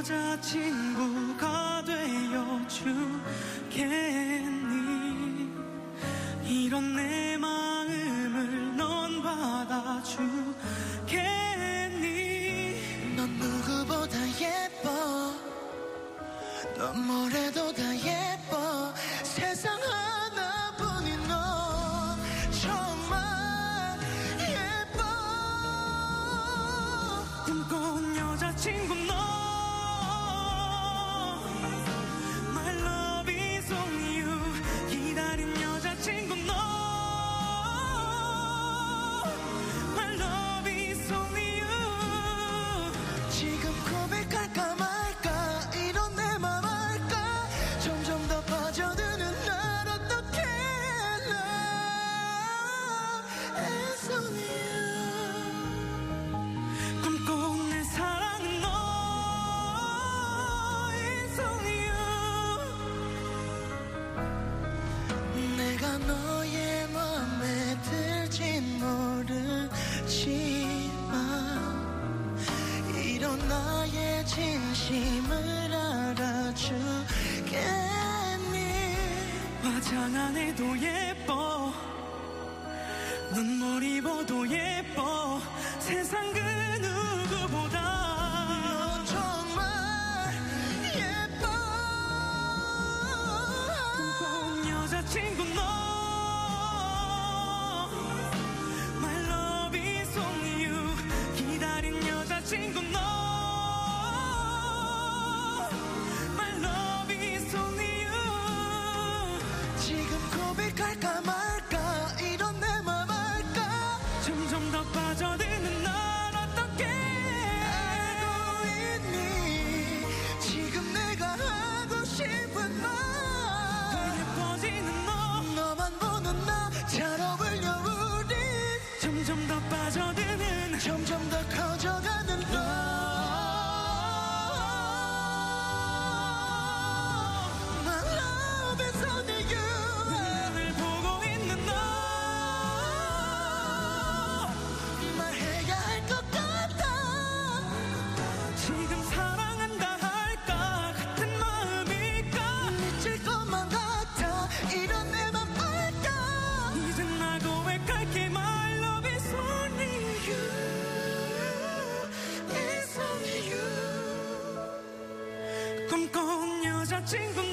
여자친구가 되어 주겠니? 이런 내 마음을 넌 받아주겠니? 넌 누구보다 예뻐. 넌 뭐래도 다 예뻐. 세상 하나뿐인 넌 정말 예뻐. 꿈꿔온 여자친구 너 My love is on you. 기다린 여자친구 너 My love is on you. 지금 고백할까 말까 이런 내 맘 알까. 점점 더 빠져드는 날 어떡해. Love is on you. 꿈꿔온 내 사랑은 너 is on you. 내가 너의 맘에 들진 모르지만 이런 나의 진심을 알아주겠니? 화장 안 해도 예뻐. 눈물 입어도 예뻐. 세상 그 누구보다 넌 정말 예뻐. 꿈꿔온 여자친구 너 My love is on you. 기다린 여자친구 너 My love is on you. 지금 고백할까 말까 이런 내 맘 알까. 점점 더 빠져드는 날 어떡해. 알고 있니? 지금 내가 하고 싶은 말. 예뻐지는 너 너만 보는 나 잘 어울려 우리. 점점 더 빠져드는 점점 더 커져가는 너. My love is on you. 나를 보고 있는 너 말해야 할 것 같아. 지금 사랑한다 할까 같은 마음일까. 미칠 것만 같아 이런 내 맘 알까. 이젠 나 고백할게 My love is only you. It's only you. 꿈꿔온 여자친구